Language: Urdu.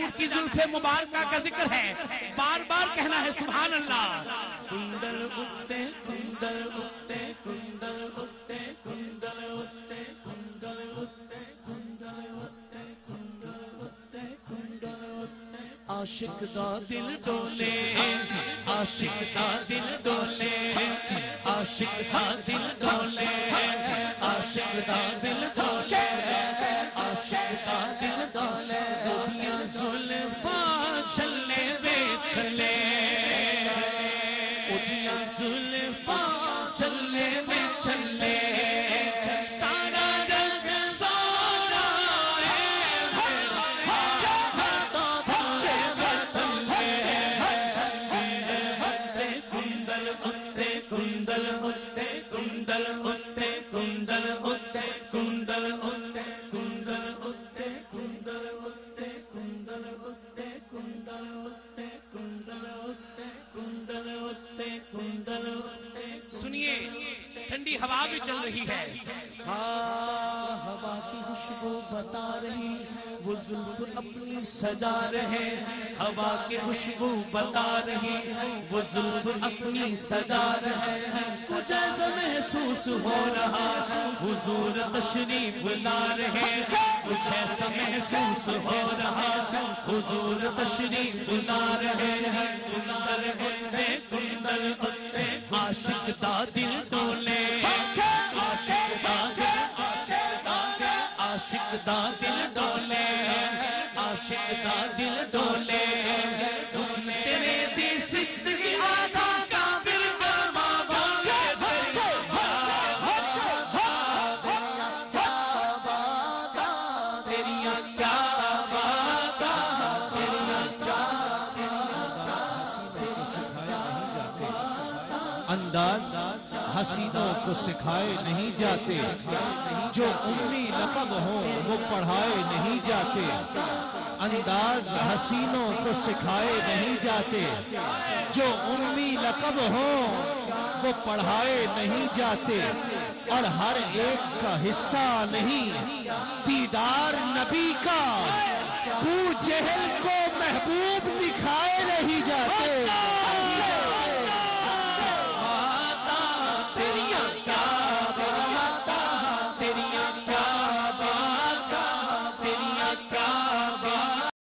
اونٹ کی زلف مبارکہ کا ذکر ہے، بار بار کہنا ہے سبحان اللہ۔ کنڈل اٹھتے کنڈل اٹھتے کنڈل اٹھتے کنڈل اٹھتے کنڈل اٹھتے کنڈل اٹھتے کنڈل اٹھتے کنڈل اٹھتے، عاشق دا دل ڈولے عاشق دا دل ڈولے عاشق دا دل ڈولے عاشق دا دل ڈولے عاشق دا دل ڈولے، دنیا زلفاں چھلے وے چھلے دنیا زلفاں چھلے وے چھلے، سارا رنگ سارا کنڈل اٹھتے کنڈل اٹھتے کنڈل اٹھتے کنڈل اٹھتے کنڈل اٹھتے کنڈل اٹھتے کنڈل اٹھتے کنڈل اٹھتے کنڈل اٹھتے کنڈل اٹھتے کنڈل اٹھتے کنڈل اٹھتے۔ سنیے ٹھنڈی ہوا بھی چل رہی ہے، ہوا کی خوشبو بتا رہی وہ زلف اپنی سجا رہے، ہوا کی خوشبو بتا رہی وہ زلف اپنی سجا رہے، کچھ ایسا محسوس ہو رہا حضور تشریف لا رہے، کچھ ایسا محسوس ہو رہا حضور تشریف لا رہے، کنڈل اٹھتے کنڈل اٹھتے عاشق دا دل ڈولے عاشق دا دل ڈولے عاشق دا دل ڈولے، اس نے تیرے دی زندگی آدھا کافر برما بولے تیریاں کیا باتاں تیریاں کیا انداز حسینوں کو سکھائے نہیں جاتے، جو امی لقب ہوں وہ پڑھائے نہیں جاتے، انداز حسینوں کو سکھائے نہیں جاتے، جو امی لقب ہوں وہ پڑھائے نہیں جاتے، اور ہر ایک کا حصہ نہیں دیدار نبی کا، ابو جہل کو محبوب دکھائے نہیں جاتے۔